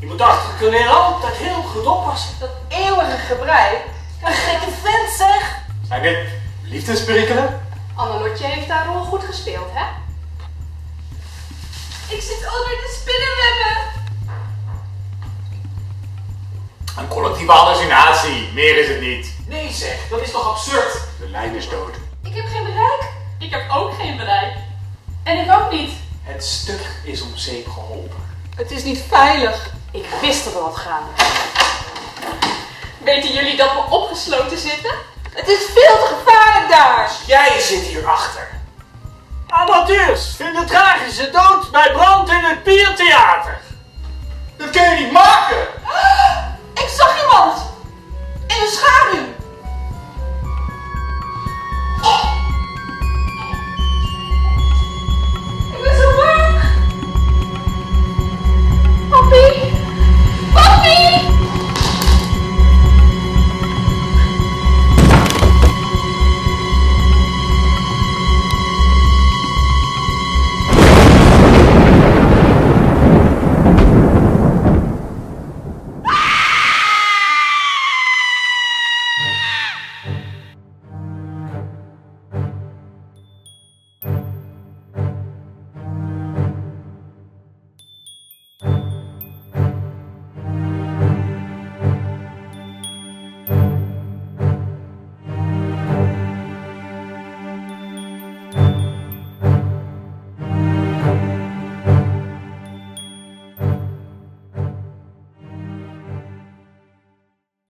Je moet achter de toneel altijd heel goed oppassen. Dat eeuwige gebrei. Een gekke vent, zeg. Zijn dit liefdesperikelen? Annelotje heeft haar rol goed gespeeld, hè? Ik zit onder de spinnenwebben. Een collectieve hallucinatie, meer is het niet. Nee zeg, dat is toch absurd? De lijn is dood. Ik heb geen bereik. Ik heb ook geen bereik. En ik ook niet. Het stuk is om zeep geholpen. Het is niet veilig. Ik wist dat er wat gaande was. Weten jullie dat we opgesloten zitten? Het is veel te gevaarlijk daar. Jij zit hierachter. Amateurs vinden tragische dood bij brand in het Piertheater. Dat kun je niet maken! Ik zag iemand. In de schaduw.